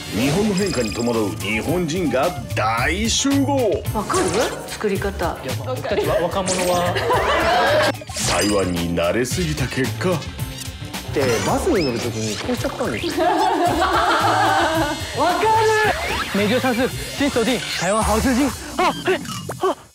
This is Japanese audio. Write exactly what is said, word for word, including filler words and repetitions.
日本の変化に戸惑う日本人が大集合。 わかる？作り方。 いや、僕たちは若者は台湾に慣れすぎた結果でバスに乗るときにこうしちゃったんですよ。 わかる。 美剧上市，请锁定台湾好吃惊。啊，哎，啊。